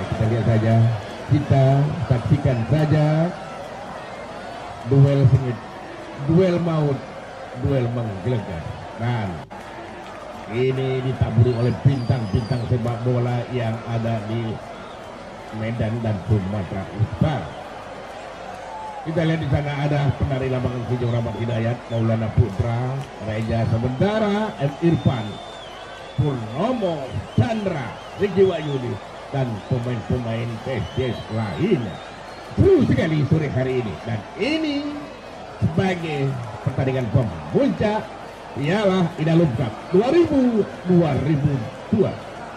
Kita lihat saja, kita saksikan saja duel sengit, duel maut, duel menggelegar. Dan ini ditaburi oleh bintang-bintang sepak bola yang ada di Medan dan Sumatera Utara. Kita lihat di sana ada penari lapangan hijau Rahmat Hidayat, Maulana Putra, Reja Sementara, M. Irfan, Purnomo, Chandra, Riki Wahyudi, dan pemain-pemain PSIS lainnya. Seru sekali sore hari ini, dan ini sebagai pertandingan pemuncak Piala Inalum Cup 2002.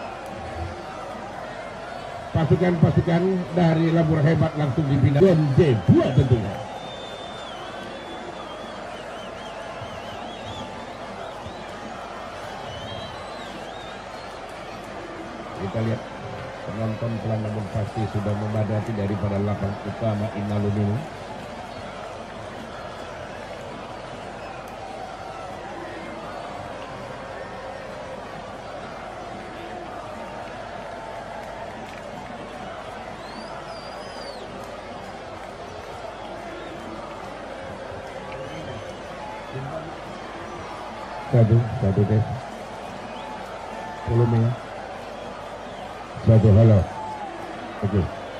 Pasukan-pasukan dari Labur Hebat langsung dipindah Don J2 tentunya. Kita lihat penonton pelan namun pasti sudah memadati daripada lapangan utama Inalum ini. Satu deh. Volumenya. Satu, halo. Oke.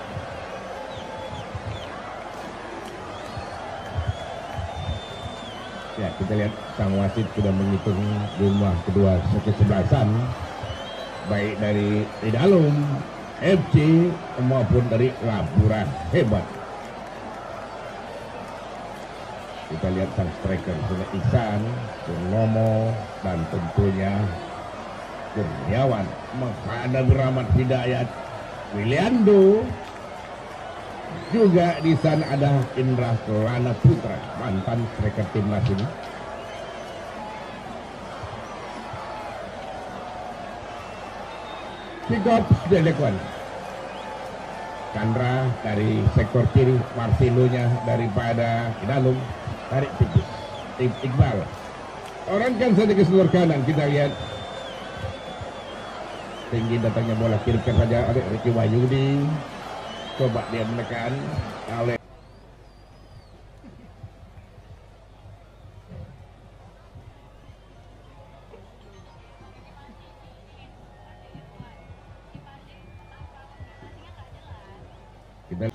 Ya, kita lihat sang wasit sudah menghitung jumlah kedua kesebelasan, baik dari Inalum FC maupun dari Labura Hebat. Kita lihat sang striker Sungai Ihsan, Purnomo, dan tentunya Kurniawan, menghadapi Rahmat Hidayat, Wiliando. Juga di sana ada Indra Kelana Putra, mantan striker timnas ini. Kick-off sudah dilakukan. Chandra dari sektor kiri, Marcelonya daripada Inalum, tarik tipis, Iqbal orangkan saja ke seluruh kanan. Kita lihat tinggi datangnya bola, kirimkan saja oleh Riki Wahyudi, coba dia menekan oleh kita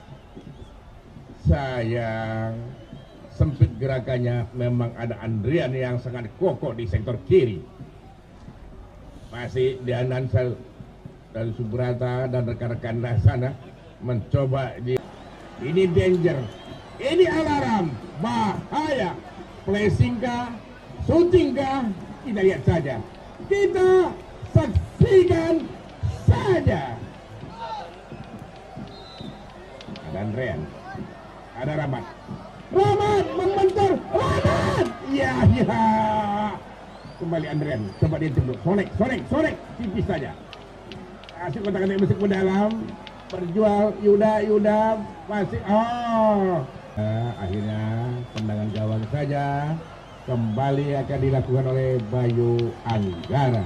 sayang sempit gerakannya. Memang ada Andrian yang sangat kokoh di sektor kiri. Masih Dianansal dari Subrata dan rekan-rekan sana mencoba ini danger, ini alarm, bahaya, flashing kah, shooting kah, kita lihat saja, kita saksikan saja. Ada Andrian, ada Rahmat membentur, Rahmat, ya, kembali Andrian, coba dia tunduk, sorek, tipis saja, kasih kotak-kotak musik ke dalam, berjual, Yuda, masih, akhirnya tendangan gawang saja, kembali akan dilakukan oleh Bayu Anggara.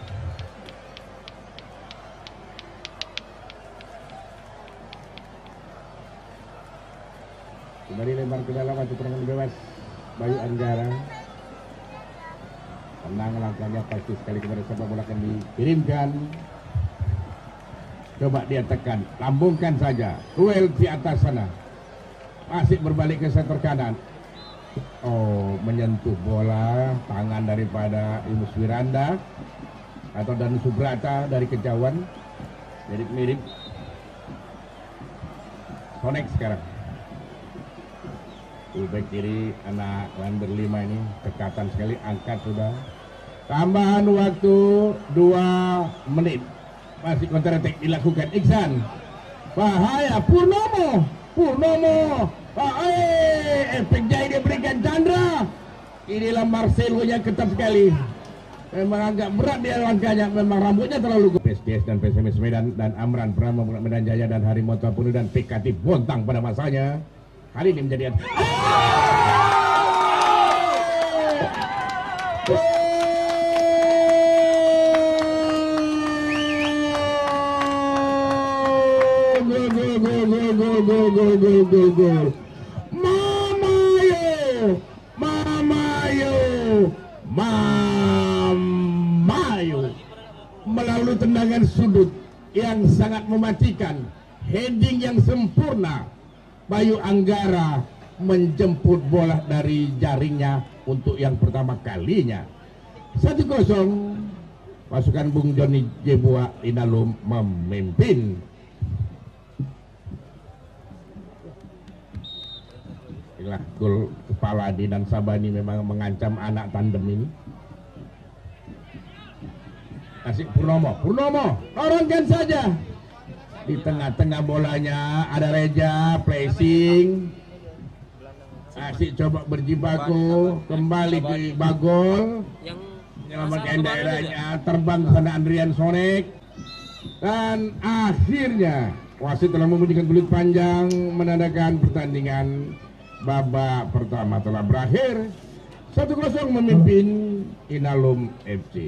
Kembali lempar ke dalam, maju tendangan bebas Bayu Anggara. Tenang langkahnya pasti sekali kepada sepak bola akan dikirimkan. Coba dia tekan, lambungkan saja. Duel di atas sana. Masih berbalik ke sektor kanan. Menyentuh bola tangan daripada Yunus Wiranda atau Danu Subrata dari kejauhan. Mirip-mirip. Connect sekarang. Back kiri anak Lander 5 ini dekatan sekali, angkat sudah. Tambahan waktu 2 menit. Masih counter attack dilakukan Ihsan. Bahaya, Purnomo. Efek jahit dia berikan Chandra. Inilah Marcelo yang ketat sekali. Memang agak berat dia langkahnya, memang rambutnya terlalu PSDS dan PSMS Medan dan Amran Prama Medan Jaya dan Harimau Tapunu dan PKT Bontang pada masanya. Hari ini menjadi gol. Mamayo melalui tendangan sudut yang sangat mematikan, heading yang sempurna. Bayu Anggara menjemput bola dari jaringnya untuk yang pertama kalinya. 1-0, pasukan Bung Joni Jebua Inalum memimpin. Inilah gol kepala Dinan Sabani memang mengancam anak tandem ini. Kasih Purnomo, orangkan saja. Di tengah-tengah bolanya ada Reja, placing. Asik coba berjibaku, kembali ke Bagol. Menyelamatkan daerahnya, terbang ke sana Andrian Sonek. Dan akhirnya wasit telah membunyikan belut panjang menandakan pertandingan babak pertama telah berakhir. 1-0 memimpin Inalum FC.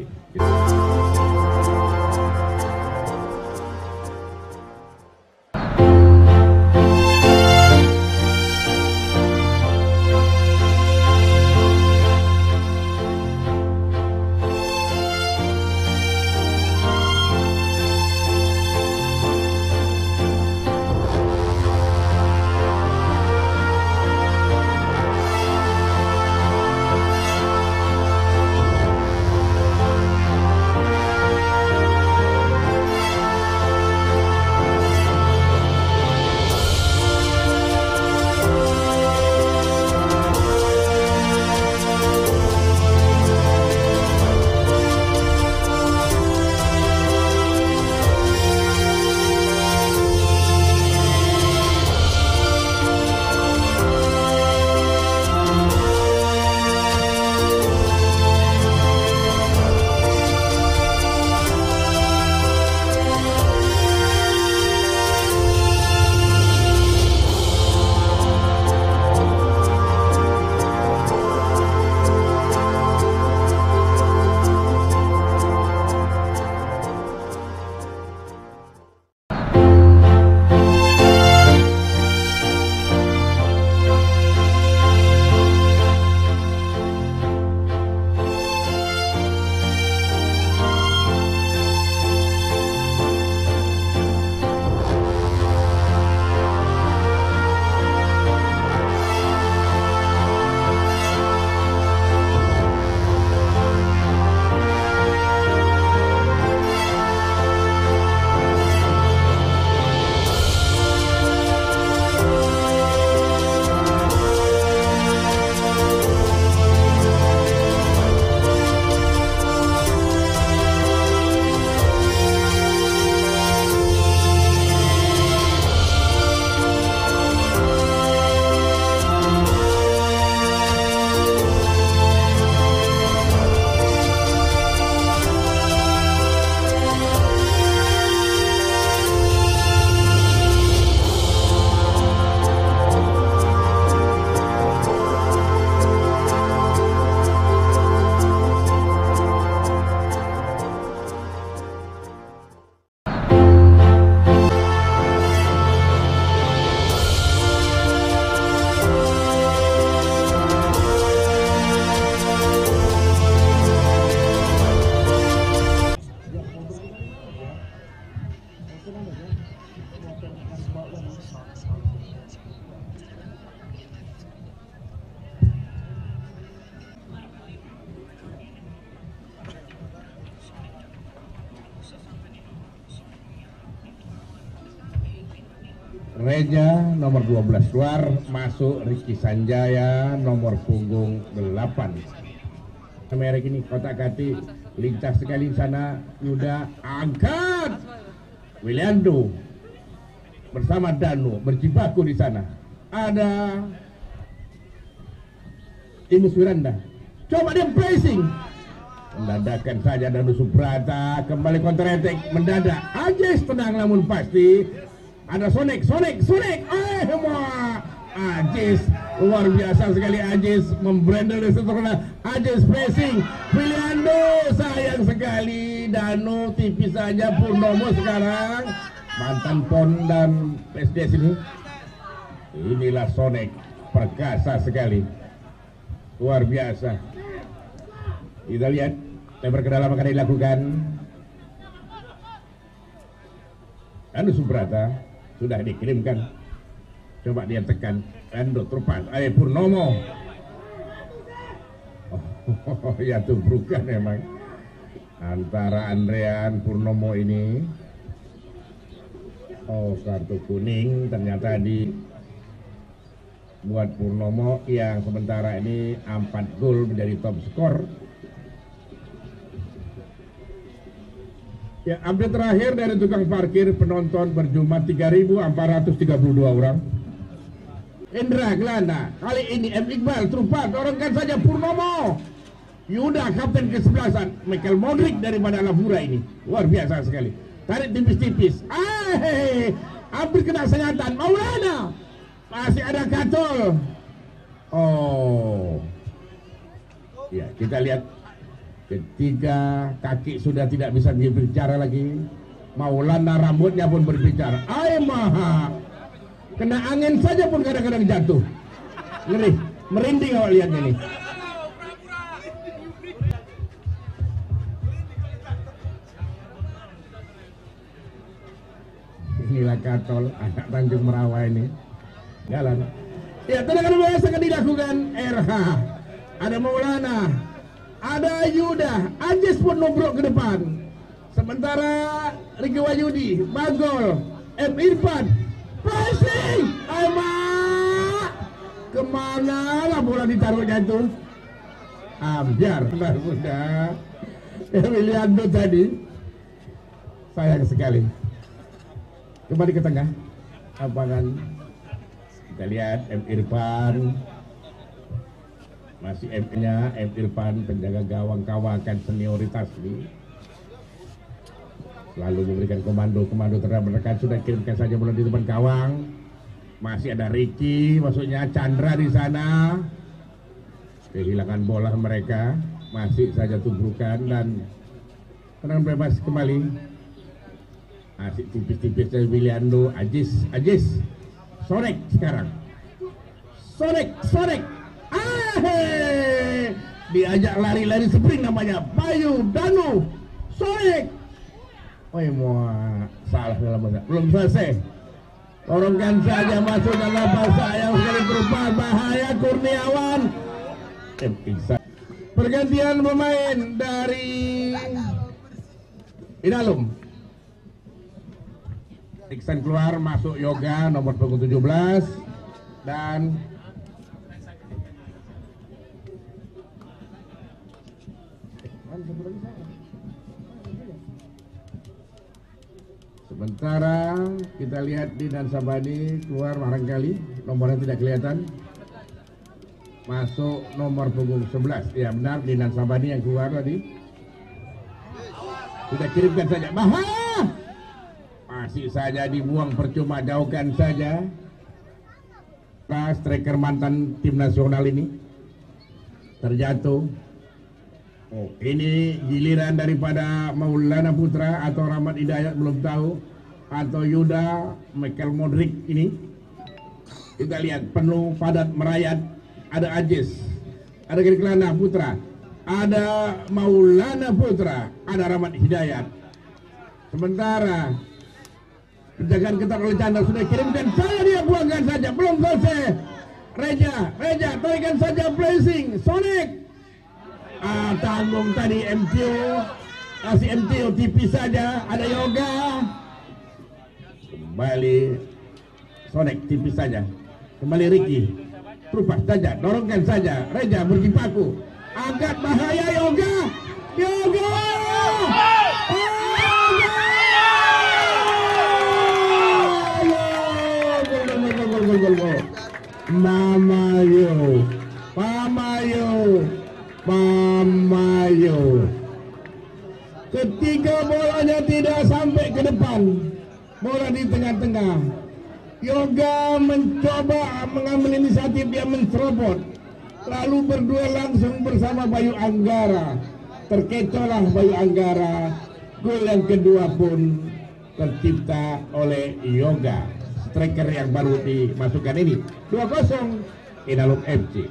Reja nomor 12 keluar, masuk Rizky Sanjaya nomor punggung 8. Merek ini kotak kati lincah sekali sana. Yuda angkat Wiliando bersama Danu berjibaku di sana. Ada Timus Wiranda, coba dia pressing, mendadakan saja Danu Suprata kembali counter attack mendadak. Ajis tenang namun pasti. Ada Sonek, Ajis luar biasa sekali. Ajis membrandel di setelah Ajis pressing, Wiliando sayang sekali. Danu tipis saja. Purnomo sekarang mantan PON dan PSDS ini Inilah Sonic, perkasa sekali, luar biasa. Kita lihat lebar ke dalam akan dilakukan. Anu Subrata sudah dikirimkan, coba dia tekan. Ando terpas, Purnomo. Ya tubrukan memang antara Andrean Purnomo ini. Kartu kuning ternyata di buat Purnomo yang sementara ini 4 gol menjadi top skor. Ya, update terakhir dari tukang parkir penonton berjumlah 3.432 orang. Indra Gelanda, kali ini M. Iqbal, Trupat, dorongkan saja Purnomo. Yuda, kapten ke-11, Michael Modric daripada Lavura ini. Luar biasa sekali. Tarik tipis-tipis. Hampir kena sengatan. Maulana. Masih ada Katol. Ya, kita lihat. Ketika kaki sudah tidak bisa berbicara lagi, Maulana rambutnya pun berbicara. Maha, kena angin saja pun kadang-kadang jatuh. Ngeri, merinding awak lihatnya nih. Inilah Katol, anak Tanjung Merawa ini. Jalan. Ya, tendangan biasa akan dilakukan RH. Ada Maulana. Ada Yuda, Ajis pun nubruk ke depan. Sementara Riki Wahyudi, Bagol, M. Irfan, pressing, kemana lah bola ditaruhnya itu? Ambiar, benar muda. Emiliano tadi, sayang sekali. Kembali ke tengah, lapangan. Kita lihat M. Irfan. Masih M-nya, M. Irfan, penjaga gawang kawakan senioritas ini. Selalu memberikan komando terhadap mereka. Sudah kirimkan saja bola di depan gawang. Masih ada Ricky, maksudnya Chandra di sana. Kehilangan bola mereka. Masih saja tubrukan dan tenang bebas kembali. Masih tipis-tipis dari Williando. Ajis. Sorek sekarang. Sorek. Diajak lari-lari sprint namanya Bayu Danu Soek. Salah dalam masa. Belum selesai. Torongkan saja masuk dalam bahasa yang sekali berupa bahaya Kurniawan. Pergantian pemain dari Inalum. Iksan keluar, masuk Yoga nomor punggung 17 dan sementara kita lihat di Sabani keluar barangkali nomornya tidak kelihatan. Masuk nomor punggung 11. Ya benar, di Sabani yang keluar tadi. Sudah kirimkan saja. Bahaya. Masih saja dibuang percuma, jauhkan saja. Striker mantan tim nasional ini terjatuh. Ini giliran daripada Maulana Putra atau Rahmat Hidayat belum tahu, atau Yuda, Michael Modric ini. Kita lihat penuh padat merayat. Ada Ajis, ada Kelana Putra, ada Maulana Putra, ada Rahmat Hidayat. Sementara penjagaan ketat oleh Chandra sudah kirimkan saja, dia buangkan saja, belum selesai. Reja tarikan saja blazing Sonic. Tanggung tadi MTO, kasih MTO tipis saja. Ada Yoga, kembali Sonic tipis saja, kembali Ricky, terupas saja, dorongkan saja. Reja berjibaku, agak bahaya Yoga. Gol. Pamayo. Ketika bolanya tidak sampai ke depan, bola di tengah-tengah, Yoga mencoba mengambil inisiatif, dia mencerobot, lalu berdua langsung bersama Bayu Anggara. Terkecohlah Bayu Anggara. Gol yang kedua pun tercipta oleh Yoga. striker yang baru dimasukkan ini. 2-0 Inalum FC.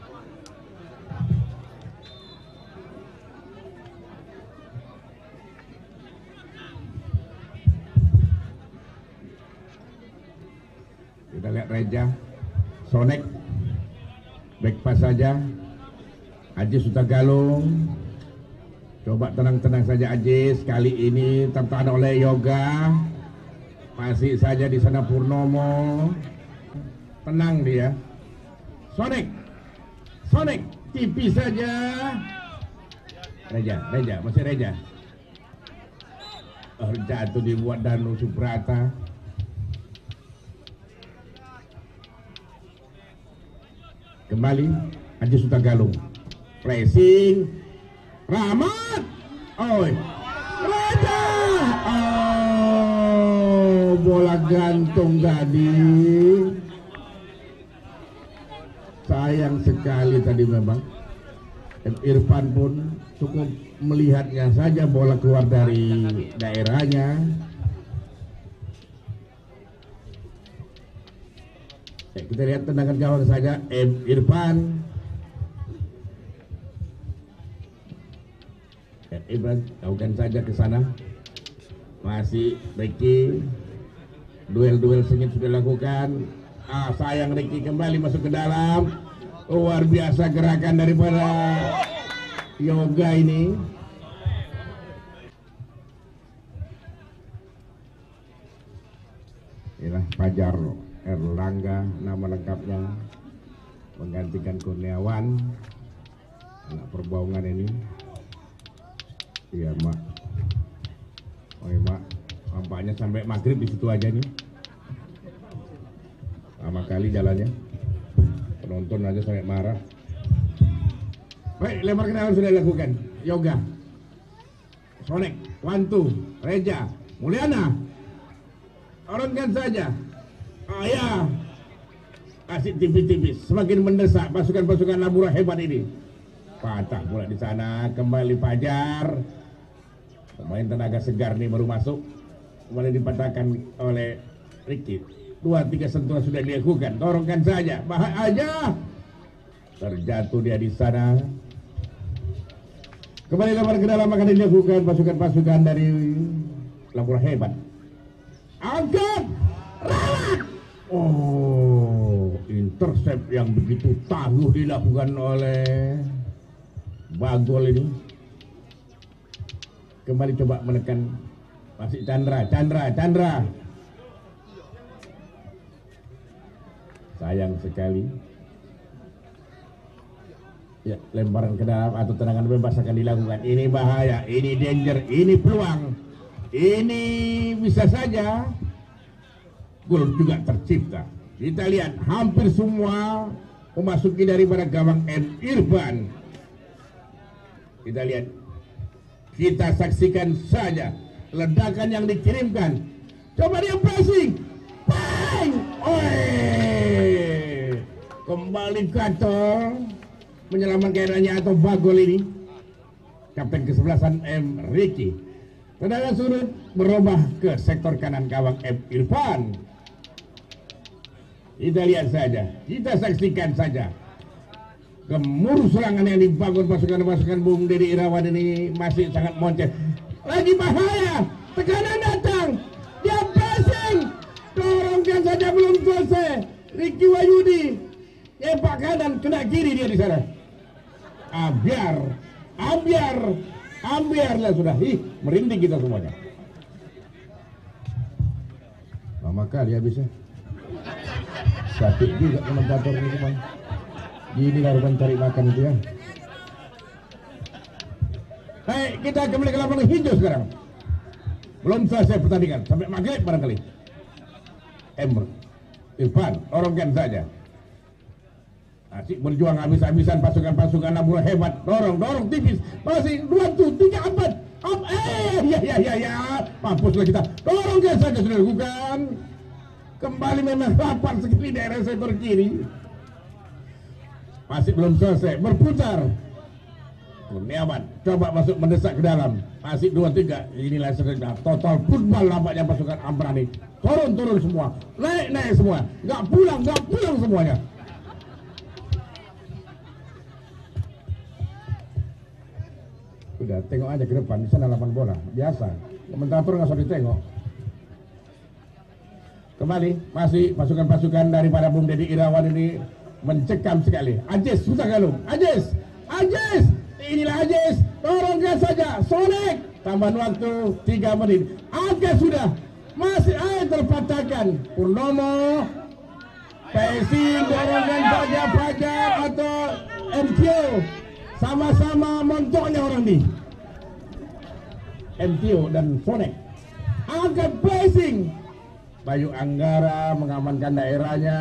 Kita lihat Reja, Sonek, back pass saja. Ajis Sutagalung, coba tenang-tenang saja Ajis. Kali ini tertahan oleh Yoga, masih saja di sana Purnomo, tenang dia. Sonek, Sonek, tipis saja. Reja, masih Reja. Jatuh dibuat Danu Subrata. Kembali Haji Sutagalung, pressing Rahmat, Reja, bola gantung tadi. Sayang sekali tadi memang. Irfan pun cukup melihatnya saja bola keluar dari daerahnya. Kita lihat tendangan gawang saja, Irfan. Irfan lakukan saja ke sana. Masih Ricky. Duel-duel sengit sudah dilakukan. Sayang Ricky kembali masuk ke dalam. Luar biasa gerakan daripada Yoga ini. Inilah Fajar Erlangga nama lengkapnya, menggantikan Kurniawan, anak Perbaungan ini. Iya mak, mak, nampaknya sampai maghrib di situ aja nih. Lama kali jalannya, penonton aja sampai marah. Baik, lempar ke dalam sudah dilakukan. Yoga, Sonek, Wantu, Reja, Mulyana, orangkan saja. Ya, kasih tipis-tipis, semakin mendesak pasukan-pasukan Labura hebat ini. Patah bola di sana, kembali Fajar. Pemain tenaga segar nih baru masuk, kembali dipatahkan oleh Ricky. 2-3 sentuhan sudah dilakukan, dorongkan saja, bahaya aja. Terjatuh dia di sana. Kembali lempar ke dalam akan dilakukan pasukan-pasukan dari Labura hebat. Angkat, rawat. Intercept yang begitu tangguh dilakukan oleh Bagol ini. Kembali coba menekan, masih Chandra. Sayang sekali. Ya, lemparan ke dalam atau tendangan bebas akan dilakukan. Ini bahaya, ini danger, ini peluang. Ini bisa saja gol juga tercipta. Kita lihat hampir semua memasuki daripada gawang Irfan. Kita lihat, kita saksikan saja ledakan yang dikirimkan. Coba dia pressing, bang, kembali kacau menyelamatkan keadaannya atau Bagol ini. Kapten kesebelasan Ricky. Tendangan sudut berubah ke sektor kanan gawang Irfan. Kita lihat saja, kita saksikan saja gemuruh serangan yang dibangun pasukan-pasukan Bung Deddy Irawan ini masih sangat moncet. Lagi bahaya, tekanan datang, dia pressing, dorongkan saja belum selesai. Ricky Wahyudi, pak kanan kena kiri dia di sana. Ambiar lah sudah. Merinding kita semuanya. Lama kali habisnya. Sakit juga komentator ini bang. Gini lah mencari makan itu ya. Baik, kita kembali ke lapangan hijau sekarang. Belum selesai pertandingan sampai maghrib barangkali. Irfan, orongkan saja. Asik berjuang habis-habisan pasukan-pasukan Labura hebat. Dorong tipis. Masih 2-3 ya. Mampuslah kita. Dorongkan saja sudah dilakukan. Kembali memang rapat sekali daerah sektor kiri. Masih belum selesai, berputar. Kurniawan coba masuk mendesak ke dalam, masih 2-3. Inilah sedang total football nampaknya pasukan Amrani. Turun semua, naik semua, nggak pulang semuanya. Udah tengok aja ke depan, di sana lapangan bola biasa. Komentator nggak usah ditengok. Kembali masih pasukan-pasukan daripada Bung Deddy Irawan ini mencekam sekali. Ajis Huta Galung, Ajis. Inilah Ajis, dorongkan saja. Sonic, tambahan waktu 3 menit. Agak sudah, masih terpatahkan. Purnomo, passing, dorongkan saja Fajar atau MTO. Sama-sama montoknya orang ini. MTO dan Sonic. Angkat passing. Bayu Anggara mengamankan daerahnya.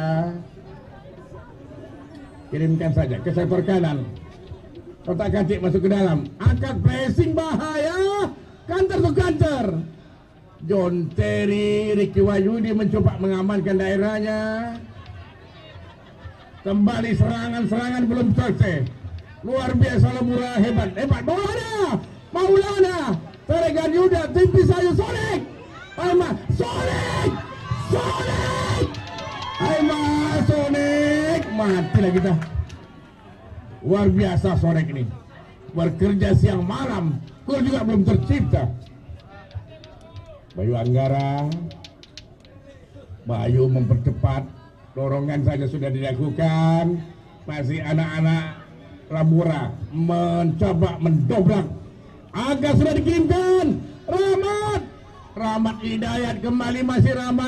Kirimkan saja ke sektor kanan. Kotak kacik masuk ke dalam. Angkat pressing bahaya. Kanter to kanter. John Terry, Ricky Wahyudi mencoba mengamankan daerahnya. Kembali serangan belum selesai. Luar biasa Lemura, hebat. Maulana. Teregan Yuda, tipis saja Sonic. Sonic. Mati lah kita. Luar biasa Sonic ini. Bekerja siang malam. Gol juga belum tercipta. Bayu Anggara. Bayu mempercepat. Dorongan saja sudah dilakukan. Masih anak-anak Lamura mencoba mendobrak. Agak sudah dikirimkan. Rahmat Hidayat kembali, masih Rahmat.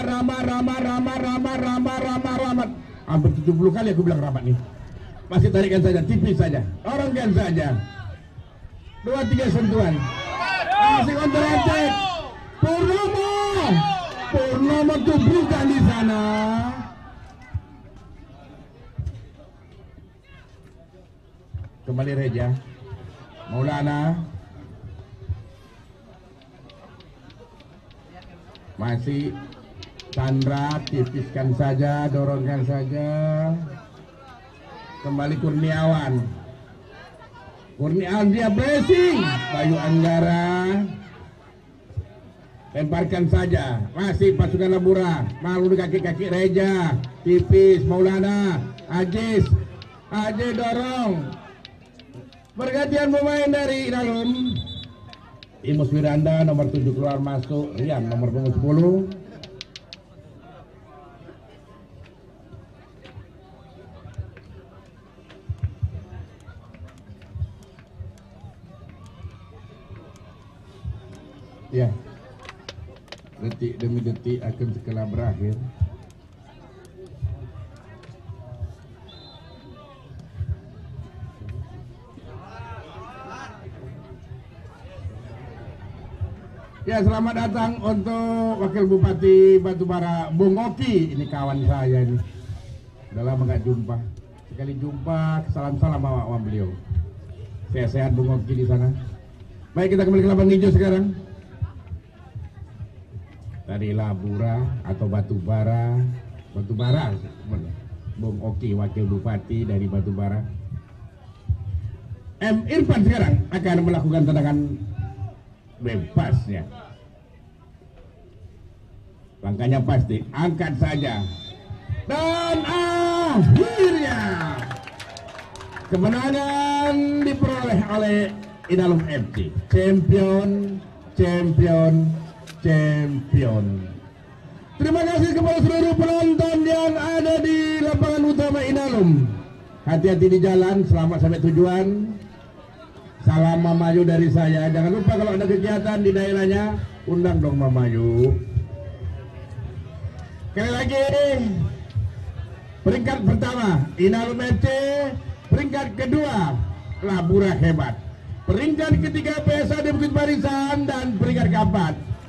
Hampir 70 kali aku bilang Rahmat nih. Masih tarikan saja, tipis saja. Orangkan saja. 2-3 sentuhan. Masih counter attack. Purnomo tubuhkan di sana. Kembali Reja. Maulana. Masih Chandra, tipiskan saja, dorongkan saja. Kembali Kurniawan dia pressing. Bayu Anggara lemparkan saja. Masih pasukan Lamura. Malu di kaki-kaki Reja. Tipis Maulana. Ajis dorong. Pergantian pemain dari dalam. Imus Wiranda nomor 7 keluar masuk. Rian nomor 10. Ya, detik demi detik akan segera berakhir. Ya, selamat datang untuk Wakil Bupati Batubara, Bung Oki. Ini kawan saya ini. Udah lama nggak jumpa. Sekali jumpa, salam-salam sama beliau. Sehat-sehat Bung Oki di sana. Baik, kita kembali ke lapangan hijau sekarang. Dari Labura atau Batubara, Bung Oki Wakil Bupati dari Batubara. M. Irfan sekarang akan melakukan tendangan bebasnya. Langkahnya pasti, angkat saja. Dan akhirnya kemenangan diperoleh oleh Inalum FC. Champion. Terima kasih kepada seluruh penonton yang ada di lapangan utama Inalum. Hati-hati di jalan, selamat sampai tujuan. Salam Mamayu dari saya. Jangan lupa kalau ada kegiatan di daerahnya, undang dong Mamayu. Sekali lagi, peringkat pertama Inalum FC, peringkat kedua Labura Hebat, peringkat ketiga PSAD Bukit Barisan, dan peringkat keempat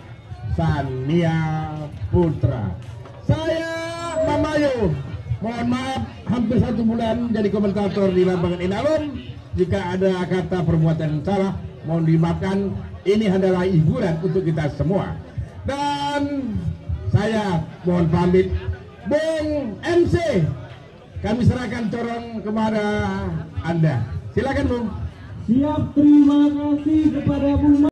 Sania Putra. Saya Mamayu, mohon maaf hampir 1 bulan jadi komentator di lapangan Inalum. Jika ada kata perbuatan salah, mohon dimaafkan. Ini adalah hiburan untuk kita semua. Dan saya mohon pamit. Bung MC, kami serahkan corong kepada Anda. Silakan Bung. Siap, terima kasih kepada Bung